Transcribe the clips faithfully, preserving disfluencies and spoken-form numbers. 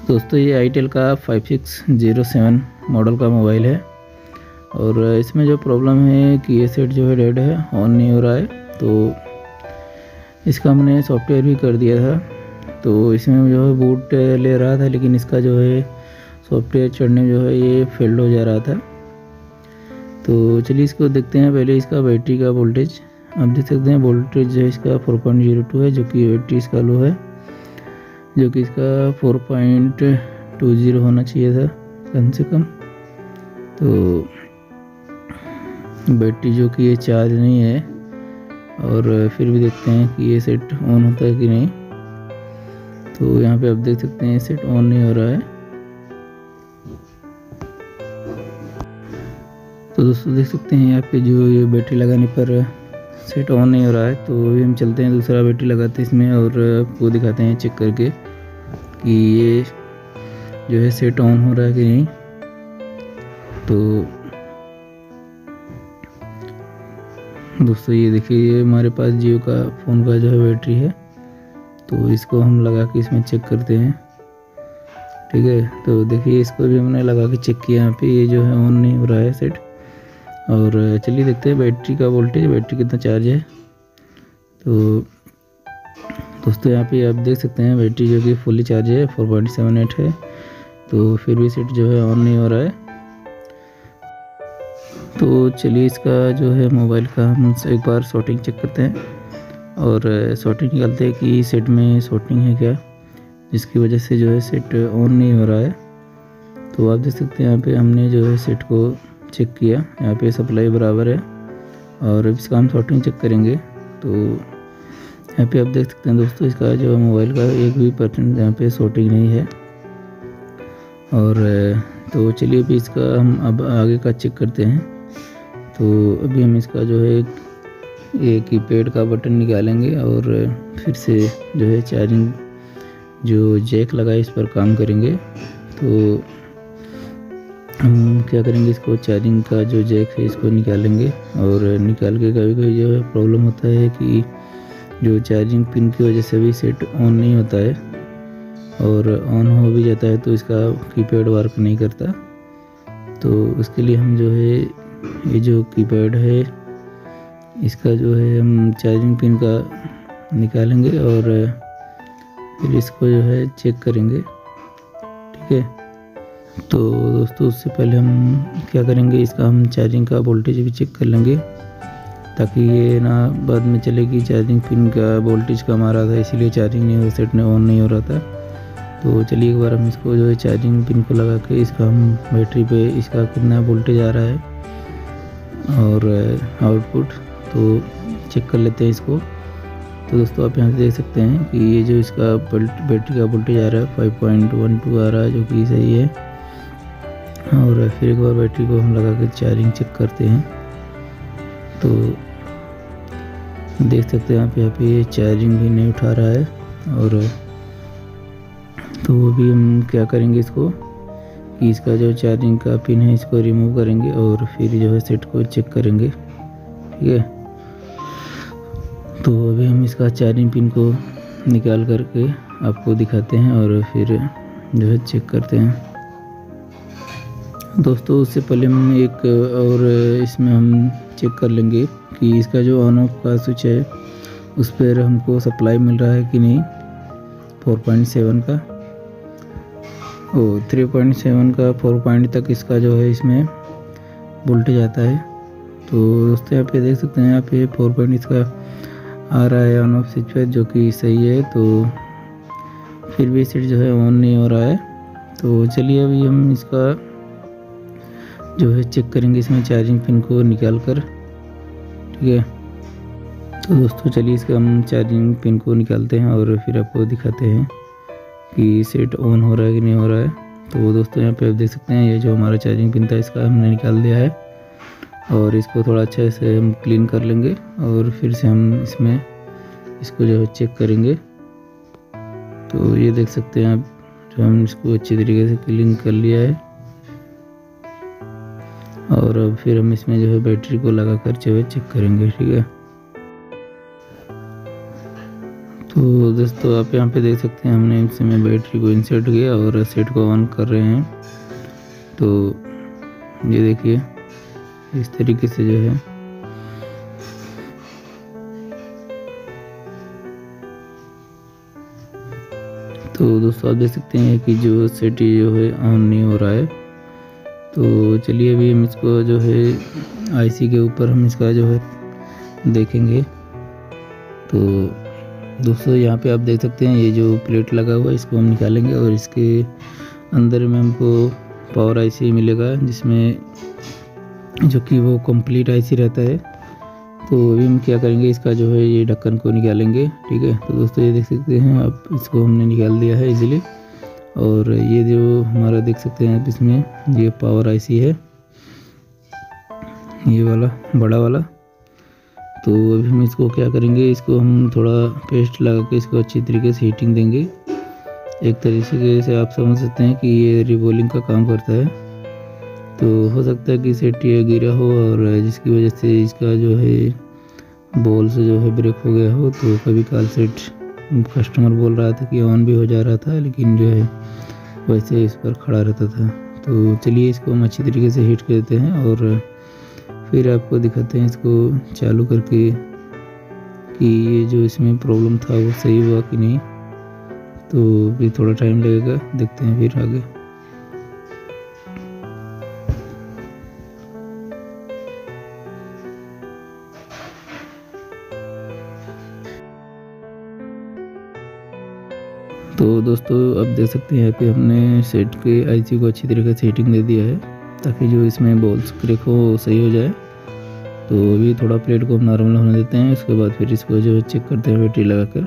दोस्तों ये आईटेल का five six zero seven model का मोबाइल है और इसमें जो प्रॉब्लम है कि ये सेट जो है डेड है, ऑन नहीं हो रहा है। तो इसका हमने सॉफ्टवेयर भी कर दिया था, तो इसमें जो है बूट ले रहा था, लेकिन इसका जो है सॉफ्टवेयर चढ़ने जो है ये फेल्ड हो जा रहा था। तो चलिए इसको देखते हैं। पहले इसका बैटरी का वोल्टेज आप देख सकते हैं। वोल्टेज जो है इसका फोर पॉइंट ज़ीरो टू है, जो कि बैटरी इसका लो है, जो कि इसका फोर पॉइंट टू ज़ीरो होना चाहिए था कम से कम। तो बैटरी जो कि ये चार्ज नहीं है, और फिर भी देखते हैं कि ये सेट ऑन होता है कि नहीं। तो यहाँ पे आप देख सकते हैं ये सेट ऑन नहीं हो रहा है। तो दोस्तों देख सकते हैं यहाँ पे जो ये बैटरी लगाने पर सेट ऑन नहीं हो रहा है। तो अभी हम चलते हैं, दूसरा बैटरी लगाते हैं इसमें और आपको दिखाते हैं चेक करके कि ये जो है सेट ऑन हो रहा है कि नहीं। तो दोस्तों ये देखिए, ये हमारे पास जियो का फ़ोन का जो है बैटरी है, तो इसको हम लगा के इसमें चेक करते हैं। ठीक है, तो देखिए इसको भी हमने लगा के चेक किया। यहाँ पे ये जो है ऑन नहीं हो रहा है सेट। और चलिए देखते हैं बैटरी का वोल्टेज, बैटरी कितना चार्ज है। तो दोस्तों यहाँ पे आप देख सकते हैं बैटरी जो कि फुली चार्ज है, फोर पॉइंट सेवन एट है। तो फिर भी सेट जो है ऑन नहीं हो रहा है। तो चलिए इसका जो है मोबाइल का हम एक बार शॉर्टिंग चेक करते हैं और शॉर्टिंग निकालते हैं कि सेट में शॉर्टिंग है क्या, जिसकी वजह से जो है सेट ऑन नहीं हो रहा है। तो आप देख सकते हैं यहाँ पे हमने जो है सेट को चेक किया, यहाँ पे सप्लाई बराबर है। और इसका हम शॉर्टिंग चेक करेंगे। तो यहाँ पे आप देख सकते हैं दोस्तों, इसका जो मोबाइल का एक भी परसेंट यहाँ पे शॉर्टिंग नहीं है। और तो चलिए अभी इसका हम अब आगे का चेक करते हैं। तो अभी हम इसका जो है ये कीपैड का बटन निकालेंगे और फिर से जो है चार्जिंग जो जैक लगा है इस पर काम करेंगे। तो हम क्या करेंगे, इसको चार्जिंग का जो जैक है इसको निकालेंगे और निकाल के कभी कभी जो है प्रॉब्लम होता है कि जो चार्जिंग पिन की वजह से भी सेट ऑन नहीं होता है, और ऑन हो भी जाता है तो इसका कीपैड वर्क नहीं करता। तो उसके लिए हम जो है ये जो कीपैड है इसका जो है हम चार्जिंग पिन का निकालेंगे और फिर इसको जो है चेक करेंगे। ठीक है, तो दोस्तों उससे पहले हम क्या करेंगे, इसका हम चार्जिंग का वोल्टेज भी चेक कर लेंगे, ताकि ये ना बाद में चले कि चार्जिंग पिन का वोल्टेज कम आ रहा था इसीलिए चार्जिंग नहीं हो सेट में ऑन नहीं हो रहा था। तो चलिए एक बार हम इसको जो है चार्जिंग पिन को लगा के इसका हम बैटरी पे इसका कितना वोल्टेज आ रहा है और आउटपुट तो चेक कर लेते हैं इसको। तो दोस्तों आप यहाँ से देख सकते हैं कि ये जो इसका बैटरी का वोल्टेज आ रहा है फाइव पॉइंट वन टू आ रहा है, जो कि सही है। और फिर एक बार बैटरी को हम लगा के चार्जिंग चेक करते हैं। तो देख सकते हैं आप यहाँ पे ये चार्जिंग भी नहीं उठा रहा है। और तो अभी हम क्या करेंगे, इसको कि इसका जो चार्जिंग का पिन है इसको रिमूव करेंगे और फिर जो है सेट को चेक करेंगे। ठीक है, तो अभी हम इसका चार्जिंग पिन को निकाल करके आपको दिखाते हैं और फिर जो है चेक करते हैं। दोस्तों उससे पहले हम एक और इसमें हम चेक कर लेंगे कि इसका जो ऑन ऑफ का स्विच है उस पर हमको सप्लाई मिल रहा है कि नहीं, फोर पॉइंट सेवन का। ओ थ्री पॉइंट सेवन का फोर पॉइंट तक इसका जो है इसमें वोल्टेज आता है। तो दोस्तों यहाँ पे देख सकते हैं, यहाँ पे फोर पॉइंट इसका आ रहा है ऑन ऑफ स्विच पर, जो कि सही है। तो फिर भी सेट जो है ऑन नहीं हो रहा है। तो चलिए अभी हम इसका जो है चेक करेंगे इसमें चार्जिंग पिन को निकाल कर। ठीक है, तो दोस्तों चलिए इसका हम चार्जिंग पिन को निकालते हैं और फिर आपको दिखाते हैं कि सेट ऑन हो रहा है कि नहीं हो रहा है। तो दोस्तों यहाँ पे आप देख सकते हैं ये जो हमारा चार्जिंग पिन था इसका हमने निकाल दिया है और इसको थोड़ा अच्छे से हम क्लीन कर लेंगे और फिर से हम इसमें इसको जो है चेक करेंगे। तो ये देख सकते हैं आप, जो हम इसको अच्छी तरीके से क्लीन कर लिया है और अब फिर हम इसमें जो है बैटरी को लगा कर जो है चेक करेंगे। ठीक है, तो दोस्तों आप यहाँ पे देख सकते हैं हमने इसमें बैटरी को इंसर्ट किया और सेट को ऑन कर रहे हैं। तो ये देखिए इस तरीके से जो है तो दोस्तों आप देख सकते हैं कि जो सेट जो है ऑन नहीं हो रहा है। तो चलिए अभी हम इसको जो है आईसी के ऊपर हम इसका जो है देखेंगे। तो दोस्तों यहाँ पे आप देख सकते हैं ये जो प्लेट लगा हुआ है इसको हम निकालेंगे और इसके अंदर में हमको पावर आईसी मिलेगा, जिसमें जो कि वो कंप्लीट आईसी रहता है। तो अभी हम क्या करेंगे, इसका जो है ये ढक्कन को निकालेंगे। ठीक है, तो दोस्तों ये देख सकते हैं आप, इसको हमने निकाल दिया है इजीली। और ये जो हमारा देख सकते हैं आप, इसमें ये पावर आईसी है, ये वाला बड़ा वाला। तो अभी हम इसको क्या करेंगे, इसको हम थोड़ा पेस्ट लगा के इसको अच्छी तरीके से हीटिंग देंगे। एक तरीके से आप समझ सकते हैं कि ये रिबॉलिंग का काम करता है। तो हो सकता है कि सेट ये गिरा हो और जिसकी वजह से इसका जो है बॉल से जो है ब्रेक हो गया हो। तो कभी काल सेट कस्टमर बोल रहा था कि ऑन भी हो जा रहा था, लेकिन जो है वैसे इस पर खड़ा रहता था। तो चलिए इसको हम अच्छी तरीके से हीट कर देते हैं और फिर आपको दिखाते हैं इसको चालू करके कि ये जो इसमें प्रॉब्लम था वो सही हुआ कि नहीं। तो भी थोड़ा टाइम लगेगा, देखते हैं फिर आगे। तो दोस्तों अब देख सकते हैं यहाँ पे हमने सेट के आईसी को अच्छी तरीके से हीटिंग दे दिया है, ताकि जो इसमें बॉल्स क्रैक हो सही हो जाए। तो अभी थोड़ा प्लेट को हम नॉर्मल होने देते हैं, उसके बाद फिर इसको जो चेक करते हैं बैटरी लगाकर।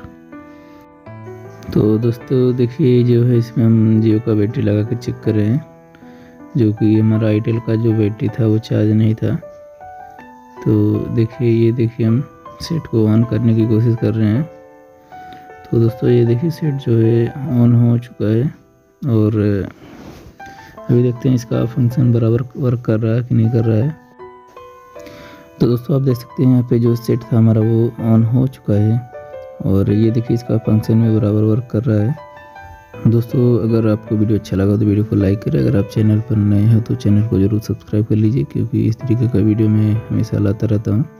तो दोस्तों देखिए जो है इसमें हम जियो का बैटरी लगा कर चेक कर रहे हैं, जो कि हमारा आईटेल का जो बैटरी था वो चार्ज नहीं था। तो देखिए ये देखिए हम सेट को ऑन करने की कोशिश कर रहे हैं। तो दोस्तों ये देखिए सेट जो है ऑन हो चुका है और अभी देखते हैं इसका फंक्शन बराबर वर्क कर रहा है कि नहीं कर रहा है। तो दोस्तों आप देख सकते हैं यहाँ पे जो सेट था हमारा वो ऑन हो चुका है और ये देखिए इसका फंक्शन भी बराबर वर्क कर रहा है। दोस्तों अगर आपको वीडियो अच्छा लगा तो वीडियो को लाइक करें। अगर आप चैनल पर नए हैं तो चैनल को ज़रूर सब्सक्राइब कर लीजिए, क्योंकि इस तरीके का वीडियो मैं हमेशा लाता रहता हूँ।